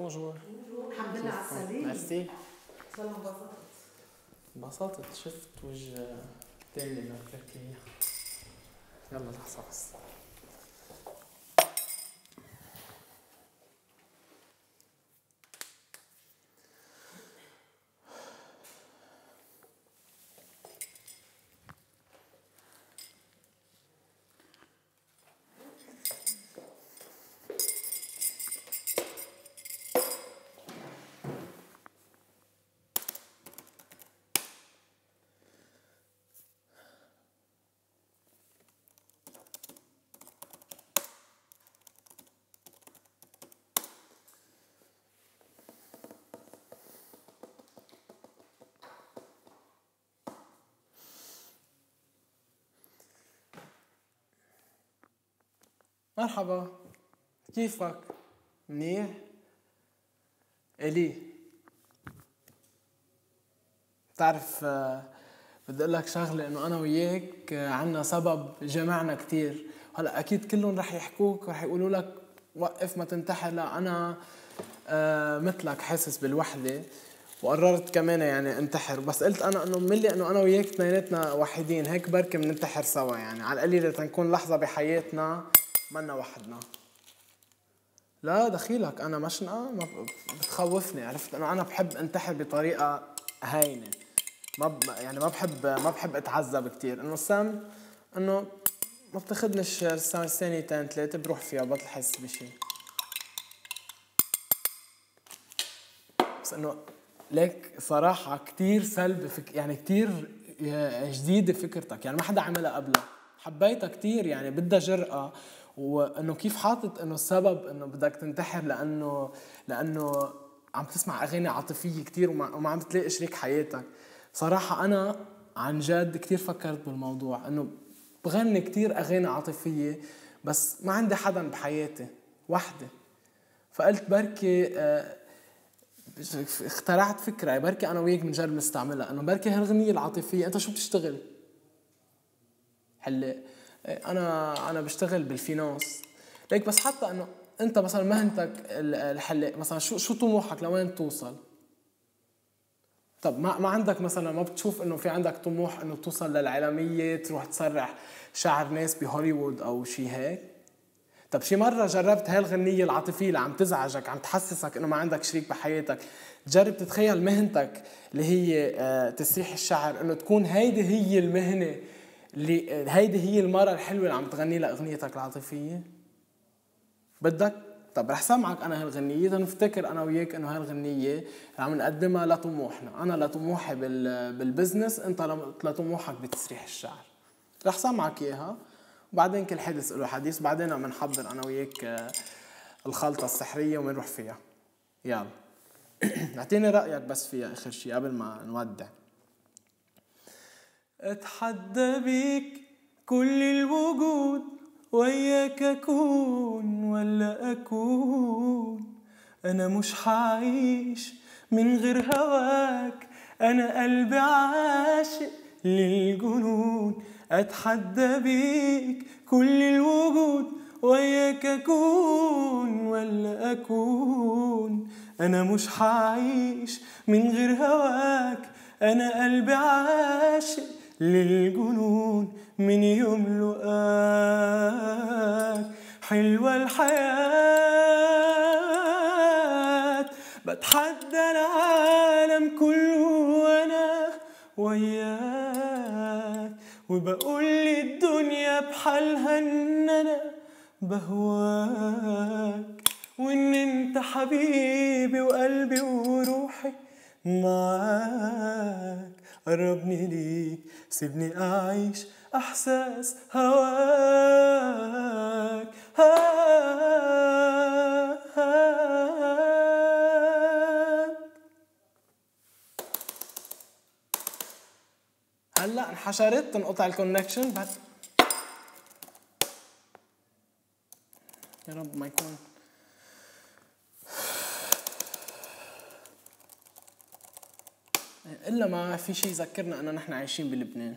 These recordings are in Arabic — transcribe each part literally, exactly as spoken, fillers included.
بونجور. الحمد لله على السلامة. ميرسي. والله انبسطت. انبسطت، شفت وجه تاني لتركيا. يلا لحظة بس. مرحبا، كيفك؟ منيح؟ إلي بتعرف بدي أقول لك شغلة، إنه أنا وياك عنا سبب جمعنا كتير. هلا أكيد كلهم رح يحكوك رح يقولوا لك وقف ما تنتحر. لا أنا آه مثلك حاسس بالوحدة وقررت كمان يعني انتحر، بس قلت أنا إنه ملي إنه أنا وياك اثنيناتنا وحيدين هيك بركي بننتحر سوا، يعني على القليلة تنكون لحظة بحياتنا منا وحدنا. لا دخيلك أنا مشنقة ما بتخوفني، عرفت إنه أنا بحب انتحر بطريقة هينة، ما ب... يعني ما بحب ما بحب اتعذب كتير. إنه السم إنه ما بتاخدنيش ثانيتين ثلاثة بروح فيها بطل حس بشي. بس إنه ليك صراحة كتير سلبي فك... يعني كتير جديدة فكرتك، يعني ما حدا عملها قبلها، حبيتها كتير يعني بدها جرأة. وإنه كيف حاطط إنه السبب إنه بدك تنتحر لأنه لأنه عم تسمع أغاني عاطفية كتير وما, وما عم تلاقي شريك حياتك. صراحة أنا عن جد كتير فكرت بالموضوع، إنه بغني كتير أغاني عاطفية بس ما عندي حدا بحياتي، وحدة. فقلت بركي آه اخترعت فكرة بركي أنا وياك بنجرب نستعملها، إنه بركي هالغنية العاطفية. أنت شو بتشتغل؟ هلا أنا أنا بشتغل بالفينانس، ليك بس حتى إنه أنت مثلا مهنتك الحلاق مثلا، شو شو طموحك لوين توصل؟ طب ما ما عندك مثلا ما بتشوف إنه في عندك طموح إنه توصل للعالمية، تروح تسرح شعر ناس بهوليوود أو شي هيك؟ طب شي مرة جربت هالغنية العاطفية اللي عم تزعجك عم تحسسك إنه ما عندك شريك بحياتك، تجرب تتخيل مهنتك اللي هي تسريح الشعر إنه تكون هيدي هي المهنة اللي هيدي هي المرة الحلوة اللي عم تغني لها أغنيتك العاطفية؟ بدك؟ طب رح سمعك أنا هالغنية تنفتكر أنا وياك إنه هالغنية اللي عم نقدمها لطموحنا، أنا لطموحي بالبزنس، أنت لطموحك بتسريح الشعر. رح سمعك إياها وبعدين كل حدث له حديث، بعدين بنحضر أنا وياك الخلطة السحرية وبنروح فيها. يلا اعطيني رأيك بس فيها آخر شي قبل ما نودع. اتحدى بيك كل الوجود، وياك أكون ولا أكون، أنا مش حعيش من غير هواك، أنا قلبي عاشق للجنون. أتحدى بيك كل الوجود، وياك أكون ولا أكون، أنا مش حعيش من غير هواك، أنا قلبي عاشق للجنون. من يوم لقاك حلوة الحياة، بتحدى العالم كله وأنا وياك، وبقول للدنيا بحالها إن أنا بهواك، وإن أنت حبيبي وقلبي وروحي معاك. قربني ليك سيبني أعيش أحساس هواك. هلأ انحشرت تنقطع الكونكشن بعد. يا رب ما يكون إلا ما في شيء يذكرنا أننا نحن عايشين بلبنان.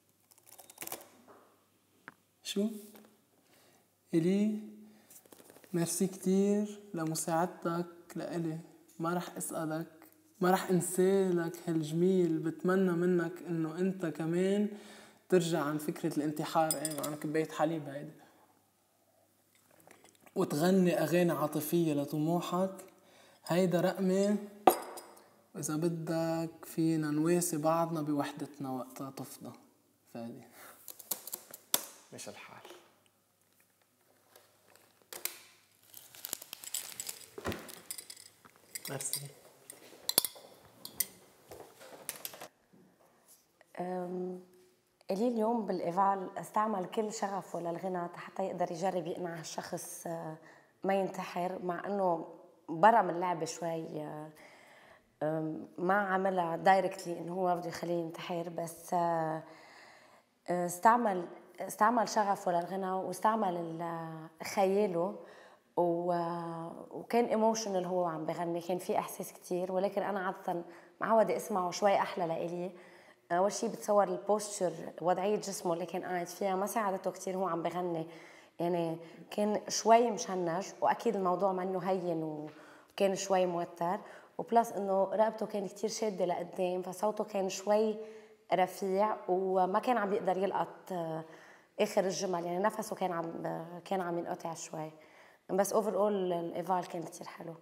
شو؟ إلي ميرسي كتير لمساعدتك لإلي، ما رح اسألك، ما رح انسالك هالجميل. بتمنى منك انه انت كمان ترجع عن فكرة الانتحار، ايه معنا كباية حليب هيدي، وتغني اغاني عاطفية لطموحك. هيدا رقمي، واذا بدك فينا نواسي بعضنا بوحدتنا وقتها تفضى. فادي مش الحال. ميرسي. إلي اليوم بالإيفال استعمل كل شغفه للغنى حتى يقدر يجرب يقنع الشخص ما ينتحر، مع أنه برا من اللعبة شوي، ما عملها دايركتلي إنه هو بده يخليه ينتحر، بس استعمل استعمل شغفه للغنى واستعمل خياله، وكان ايموشنال هو عم بغني، كان في احساس كتير. ولكن انا عاده معوده اسمعه شوي احلى لإلي. اول شيء بتصور البوستشر، وضعيه جسمه اللي كان قاعد فيها ما ساعدته كتير هو عم بغني، يعني كان شوي مشنج، واكيد الموضوع منه هين وكان شوي موتر، وبلس انه رقبته كان كتير شاده لقدام، فصوته كان شوي رفيع وما كان عم بيقدر يلقط اخر الجمل، يعني نفسه كان عم كان عم ينقطع شوي. بس اوفر اول الايفال كان كتير حلو.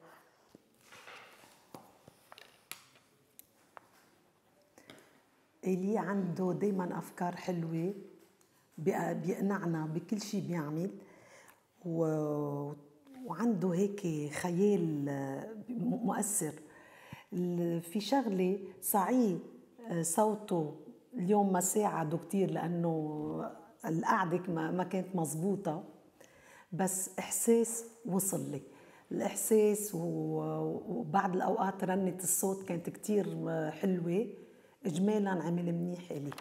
إلي عنده دايما افكار حلوه، بيقنعنا بكل شيء بيعمل، و... وعنده هيك خيال مؤثر. في شغله صعيب صوته اليوم ما ساعده كتير لانه القعده ما كانت مزبوطه، بس إحساس وصل لي الإحساس، وبعد الأوقات رنة الصوت كانت كتير حلوة. إجمالاً عمل منيح إلي.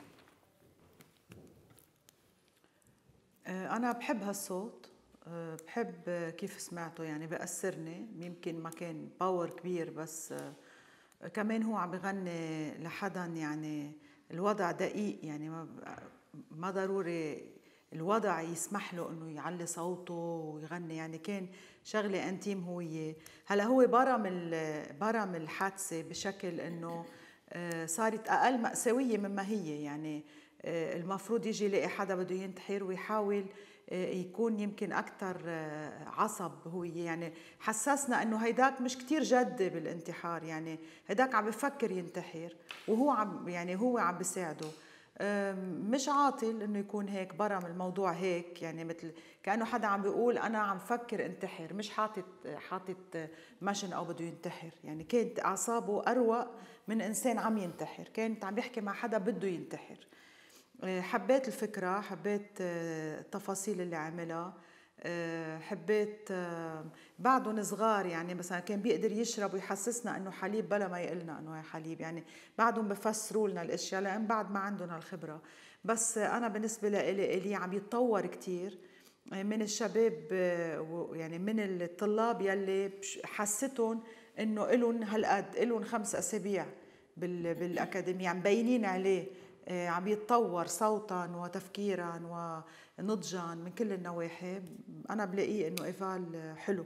أنا بحب هالصوت، بحب كيف سمعته، يعني بأثرني. يمكن ما كان باور كبير، بس كمان هو عم بغني لحدا يعني الوضع دقيق، يعني ما ضروري الوضع يسمح له انه يعلي صوته ويغني، يعني كان شغله انتيم. هو هلا هو برا من برا من الحادثه بشكل انه صارت اقل مأساويه مما هي، يعني المفروض يجي يلاقي حدا بده ينتحر ويحاول يكون يمكن اكثر عصب. هو يعني حسسنا انه هيداك مش كتير جد بالانتحار، يعني هيداك عم بفكر ينتحر وهو عم يعني هو عم بيساعده. مش عاطل انه يكون هيك برا من الموضوع هيك، يعني مثل كانه حدا عم بيقول انا عم فكر انتحر، مش حاطط حاطط مشن او بده ينتحر. يعني كانت اعصابه اروق من انسان عم ينتحر، كانت عم يحكي مع حدا بده ينتحر. حبيت الفكره، حبيت التفاصيل اللي عملها، حبيت بعدهم صغار، يعني مثلا كان بيقدر يشرب ويحسسنا انه حليب بلا ما يقلنا انه هي حليب، يعني بعدهم بفسروا لنا الاشياء لان بعد ما عندهم الخبره. بس انا بالنسبه لإلي إلي عم يتطور كتير من الشباب، يعني من الطلاب يلي حسيتهم انه إلهم هالقد، إلهم خمس اسابيع بالاكاديميه، عم بينين عليه عم يتطور صوتا وتفكيرا ونضجا من كل النواحي. أنا بلاقيه إنه إيفال حلو.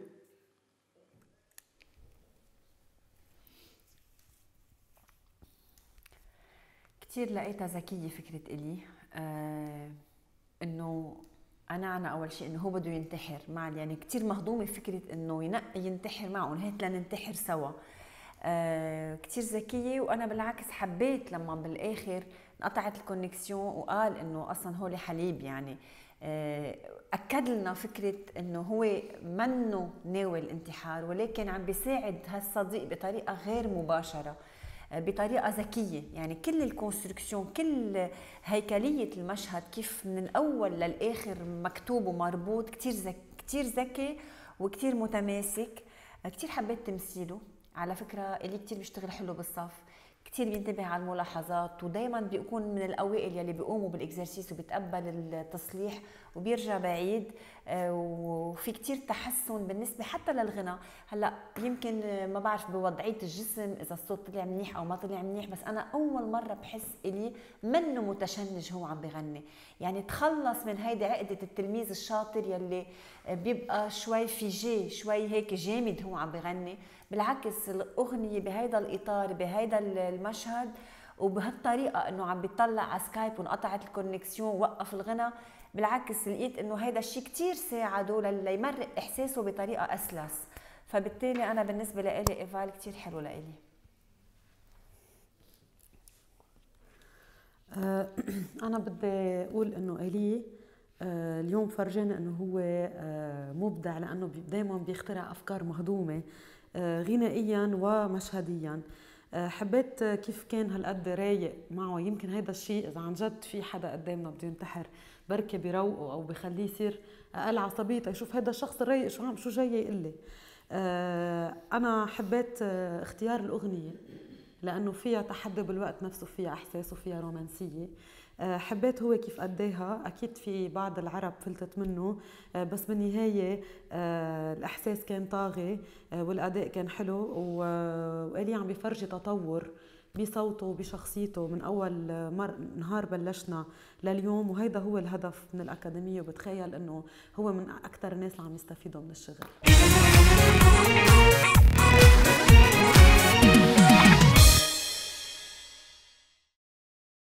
كتير لقيتها ذكية فكرة إلي، آه إنه أنا أنا أول شيء إنه هو بده ينتحر مع، يعني كتير مهضومة فكرة إنه ينقي ينتحر معهم، هيك لننتحر سوا. آه كتير ذكية. وأنا بالعكس حبيت لما بالآخر انقطعت الكونكسيون وقال إنه أصلاً هو حليب، يعني آه أكد لنا فكرة إنه هو منه ناوي الانتحار، ولكن عم بيساعد هالصديق بطريقة غير مباشرة، بطريقة ذكية. يعني كل الكونستركسيون، كل هيكلية المشهد كيف من الأول للآخر مكتوب ومربوط، كتير ذكي كتير ذكي وكتير متماسك. كتير حبيت تمثيله على فكرة. اللي كتير بيشتغل حلو بالصف، كثير بينتبه على الملاحظات، ودائما بيكون من الاوائل يلي بيقوموا بالاكزرسيس وبيتقبل التصليح وبيرجع بعيد. وفي كثير تحسن بالنسبه حتى للغنى. هلا يمكن ما بعرف بوضعيه الجسم اذا الصوت طلع منيح او ما طلع منيح، بس انا اول مره بحس الي منه متشنج هو عم بغني. يعني تخلص من هيدي عقده التلميذ الشاطر يلي بيبقى شوي فيجي، شوي هيك جامد هو عم بغني. بالعكس الاغنيه بهيدا الاطار بهيدا المشهد وبهالطريقه انه عم بيطلع على سكايب وانقطعت الكونكسيون ووقف الغنى، بالعكس لقيت انه هيدا الشيء كثير ساعده ليمرق احساسه بطريقه اسلس. فبالتالي انا بالنسبه لإلي ايفال كثير حلو لإلي. آه انا بدي اقول انه إلي آه اليوم فرجانا انه هو آه مبدع، لانه دائما بيخترع افكار مهضومه آه غنائيا ومشهديا. آه حبيت كيف كان هالقد رايق معه. يمكن هيدا الشيء اذا عن جد في حدا قدامنا بده ينتحر بركي بيروقه او بخليه يصير اقل عصبيه يشوف هيدا الشخص الرايق شو عم شو جاي يقول لي. آه انا حبيت آه اختيار الاغنيه لانه فيها تحدي بالوقت نفسه، فيها احساس وفيها رومانسيه. أه حبيت هو كيف أداها. اكيد في بعض العرب فلتت منه، أه بس بالنهايه أه الاحساس كان طاغي أه والاداء كان حلو، وإلي عم بيفرجي تطور بصوته وبشخصيته من اول مر نهار بلشنا لليوم، وهيدا هو الهدف من الاكاديميه. وبتخيل انه هو من اكثر الناس اللي عم يستفيدوا من الشغل.